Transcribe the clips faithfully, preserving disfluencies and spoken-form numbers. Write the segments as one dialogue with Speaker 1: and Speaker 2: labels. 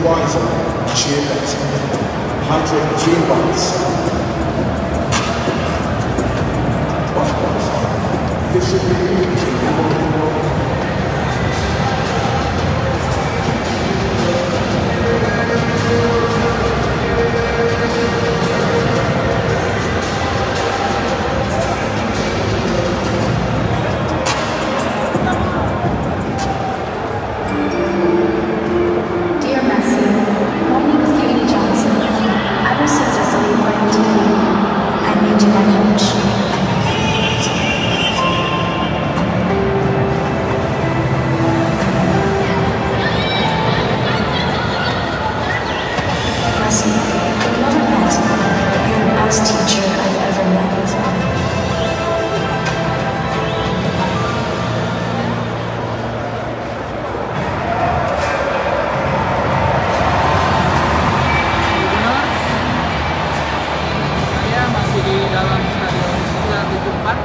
Speaker 1: wiser, cheer better. Hydrate between bites.
Speaker 2: Dear Matthew, my name is Katie Johnson. Ever since I saw you playing T V, I made you my coach. Matthew, you've never met. You're the best teacher I've ever met.
Speaker 3: Saya masih di dalam stadion sembilan tujuh empat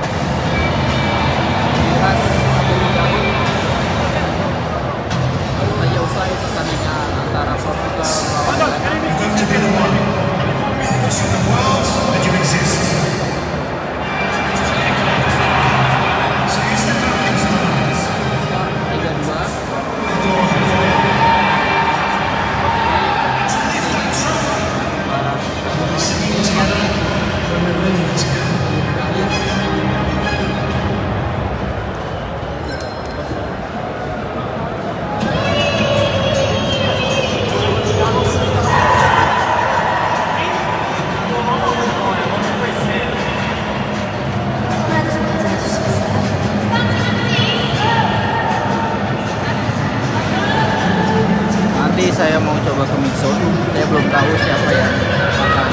Speaker 3: pas sepuluh tahun baru saja usai pertandingan antara Portugal melawan tiga dua. Nanti saya mau coba ke mixzone. Saya belum tahu siapa yang akan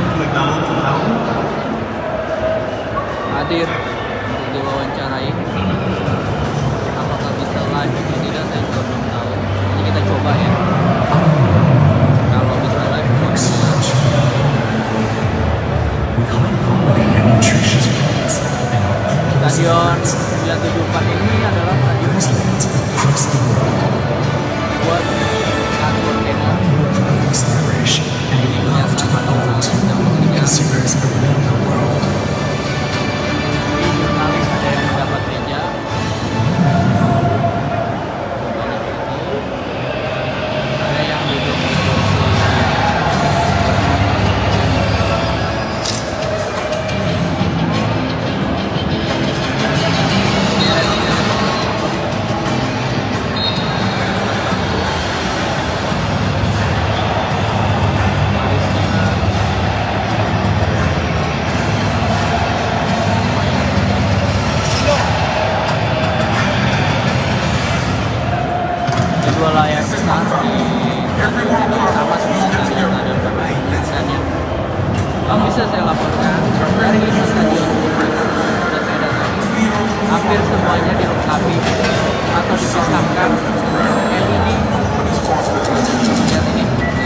Speaker 3: hadir untuk diwawancarai. Apakah bisa live atau tidak, saya juga belum tahu. Jadi kita coba ya. Kalau bisa live, stadion sembilan tujuh empat ini adalah stadion buat atur kena. Ini punya sangat sangat jurnalis ada yang mendapat meja. Ada yang duduk di kursi. Kedua layar besar di sama seperti stadion biasanya. Yang bisa saya laporkan dari lima stadion sudah saya datangi, hampir semuanya dilengkapi atau dipisahkan L E D. Lihat ini.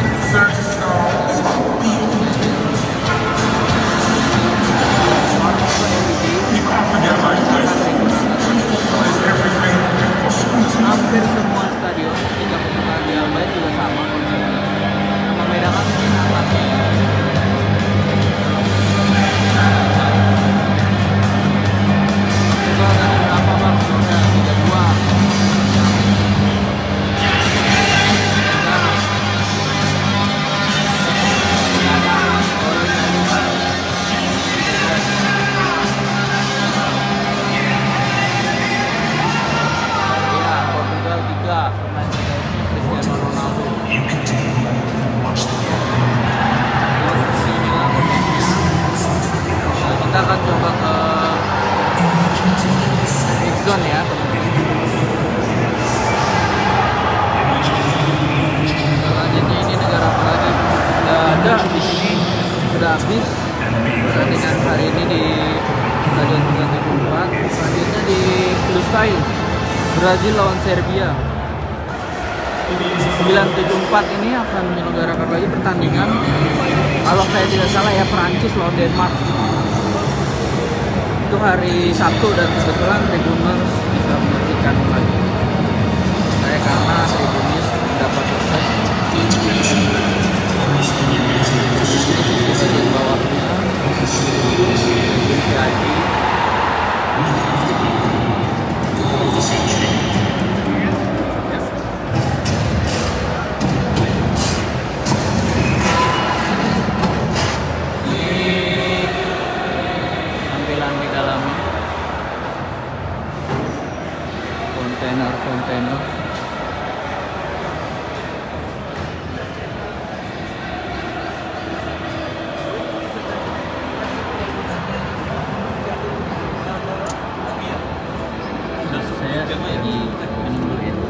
Speaker 3: Hampir semua stadion jika penggunaan di Albaik juga sama konsepnya. Membedakan mungkin atapnya. Juga ada beberapa bang sudah tiga dua. Cristiano Ronaldo. Nah, kita akan coba ke mixzone ya. Selanjutnya ini negara apa lagi? Sudah ada di sini, sudah habis pertandingan hari ini di stadion sembilan tujuh empat. Selanjutnya di Lusail, Brazil lawan Serbia. sembilan tujuh empat ini akan menyelenggarakan lagi pertandingan, kalau saya tidak salah ya, Perancis lawan Denmark. Itu hari Sabtu dan kebetulan Tribuners bisa menyaksikan lagi. Saya karena Tribunis mendapat akses bagian bawahnya jadi tampilan di dalamnya kontainer-kontainer. Lagi minum dulu ya.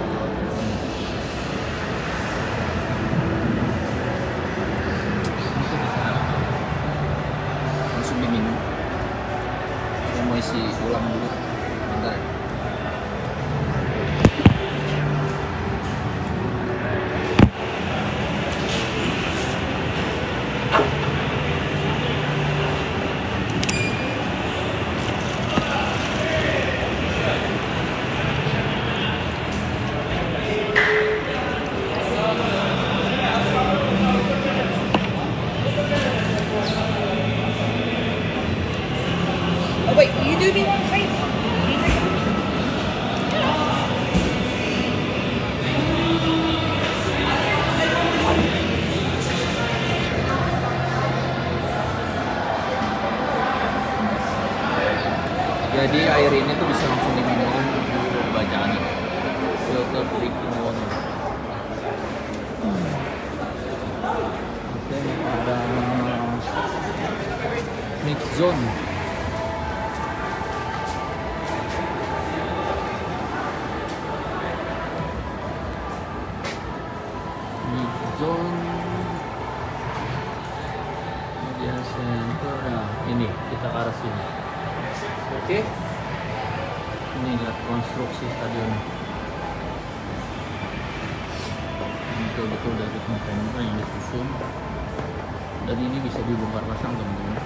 Speaker 3: Itu bisa langsung diminum. Saya mau isi ulang dulu. Bentar ya.
Speaker 4: Oh wait, will you do me one favor?
Speaker 3: Jadi air ini tuh bisa langsung diminum bacaannya. Filter drinking water. Oke, ada mix zone. Mix zone. Media center. Nah, ini kita ke arah sini. Oke, ini lihat konstruksi stadion. Ini betul-betul dari kontainer yang disusun, dan ini bisa dibongkar pasang teman-teman.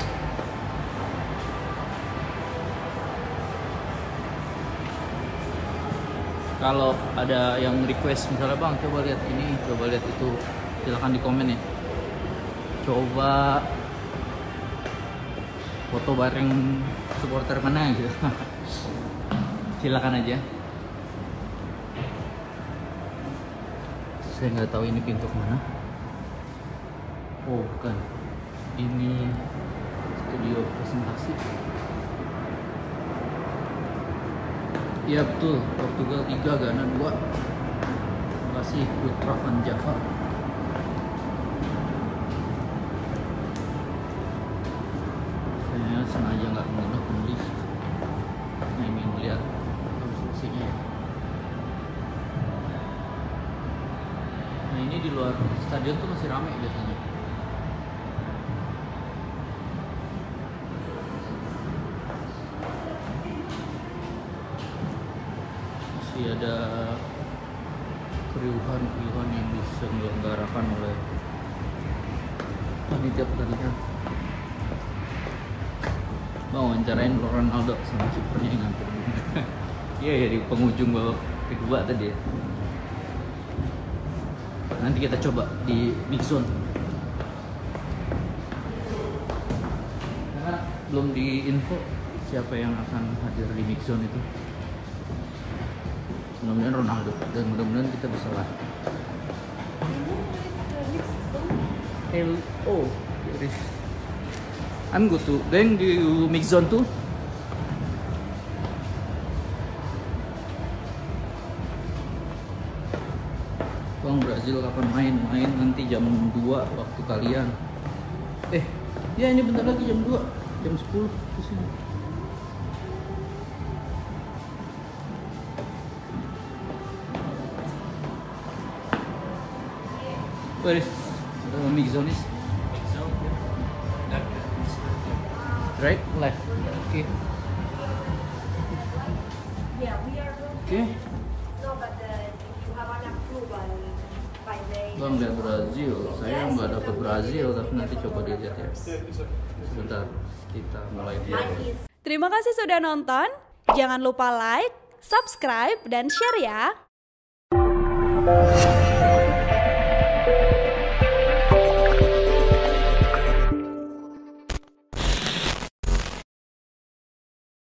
Speaker 3: Kalau ada yang request misalnya bang coba lihat ini, coba lihat itu, silahkan di komen ya. Coba foto bareng supporter mana gitu. Silakan aja. Saya nggak tahu ini pintu mana. Oh bukan, ini studio presentasi. Iya betul, Portugal tiga, Ghana dua. Terima kasih Putra Van Java. Saya sengaja nggak menulis menulis. Nah, ingin lihat konstruksinya ya. Nah ini di luar stadion tuh masih ramai biasanya. Masih ada keriuhan-keriuhan yang diselenggarakan oleh panitia-panitia. Mau wawancarain Ronaldo sama kipernya yang hampir. Iya ya, di penghujung babak kedua tadi ya. Nanti kita coba di mix zone. Karena belum di info siapa yang akan hadir di mix zone itu. Mudah-mudahan Ronaldo, dan mudah-mudahan kita bisa lah. L O Iris. I'm good to. Then do you mix zone too? Bang, Brazil kapan main? Main nanti jam dua waktu kalian. Eh, ya ini bentar lagi jam dua, jam sepuluh di sini. Where is the mix zone is? Right, left. Okay.
Speaker 4: Yeah, we are going
Speaker 3: Okay.
Speaker 4: no, but the, you have an approval by the
Speaker 3: Bang, lihat Brazil. Saya nggak dapat Brazil, tapi nanti coba dilihat ya. Sebentar, kita mulai dulu.
Speaker 4: Mine is
Speaker 5: Terima kasih sudah nonton. Jangan lupa like, subscribe, dan share ya.